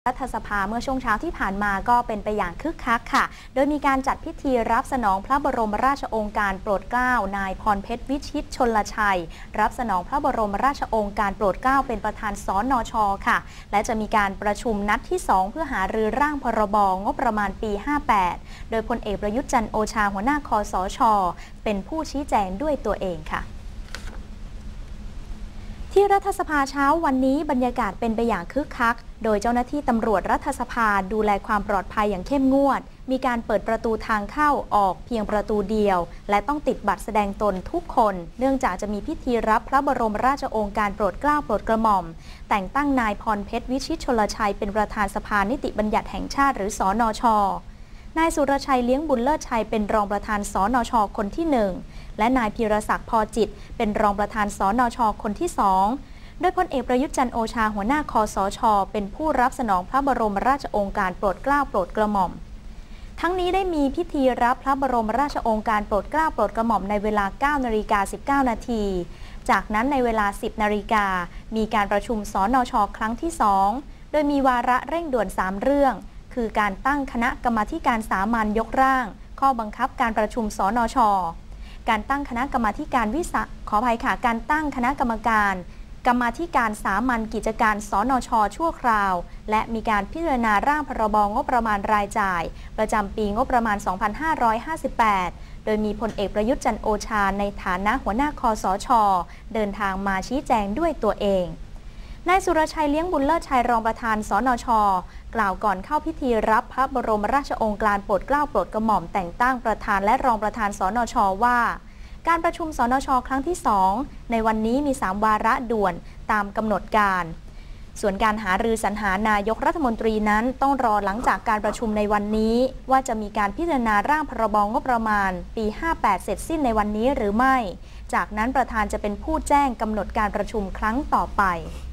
รัฐสภาเมื่อช่วงเช้าที่ผ่านมาก็เป็นไปอย่างคึกคักค่ะโดยมีการจัดพิธีรับสนองพระบรมราชโองการโปรดเกล้านายพรเพชรวิชิตชลชัยรับสนองพระบรมราชโองการโปรดเกล้าเป็นประธานสนช.ค่ะและจะมีการประชุมนัดที่2เพื่อหารือร่างพรบงบประมาณปี58โดยพลเอกประยุทธ์จันทร์โอชาหัวหน้าคสช.เป็นผู้ชี้แจงด้วยตัวเองค่ะที่รัฐสภาเช้าวันนี้บรรยากาศเป็นไปอย่างคึกคักโดยเจ้าหน้าที่ตำรวจรัฐสภาดูแลความปลอดภัยอย่างเข้มงวดมีการเปิดประตูทางเข้าออกเพียงประตูเดียวและต้องติดบัตรแสดงตนทุกคนเนื่องจากจะมีพิธีรับพระบรมราชโองการโปรดเกล้าโปรดกระหม่อมแต่งตั้งนายพรเพชรวิชิตชลชัยเป็นประธานสภานิติบัญญัติแห่งชาติหรือสนช.นายสุรชัยเลี้ยงบุญเลิศชัยเป็นรองประธานสนช.คนที่1และนายพีรศักดิ์พอจิตเป็นรองประธานสนช.คนที่2โดยพลเอกประยุทธ์จันทร์โอชาหัวหน้าคสช.เป็นผู้รับสนองพระบรมราชโองการโปรดเกล้าโปรดกระหม่อมทั้งนี้ได้มีพิธีรับพระบรมราชโองการโปรดเกล้าโปรดกระหม่อมในเวลา 9:19 น.จากนั้นในเวลา 10 นาฬิกามีการประชุมสนช.ครั้งที่2โดยมีวาระเร่งด่วน3เรื่องคือการตั้งคณะกรรมาธิการสามัญยกร่างข้อบังคับการประชุมสนช.การตั้งคณะกรรมาธิการการตั้งคณะกรรมาธิการสามัญกิจการสนช.ชั่วคราวและมีการพิจารณาร่างพรบงบประมาณรายจ่ายประจำปีงบประมาณ 2558 โดยมีพลเอกประยุทธ์จันทร์โอชาในฐานะหัวหน้าคสช.เดินทางมาชี้แจงด้วยตัวเองนายสุรชัยเลี้ยงบุญเลิศชัยรองประธานสนช.กล่าวก่อนเข้าพิธีรับพระบรมราชโองการโปรดเกล้าโปรดกระหม่อมแต่งตั้งประธานและรองประธานสนช.ว่าการประชุมสนช.ครั้งที่2ในวันนี้มี3วาระด่วนตามกำหนดการส่วนการหารือสรรหานายกรัฐมนตรีนั้นต้องรอหลังจากการประชุมในวันนี้ว่าจะมีการพิจารณาร่างพรบงบประมาณปี58เสร็จสิ้นในวันนี้หรือไม่จากนั้นประธานจะเป็นผู้แจ้งกำหนดการประชุมครั้งต่อไป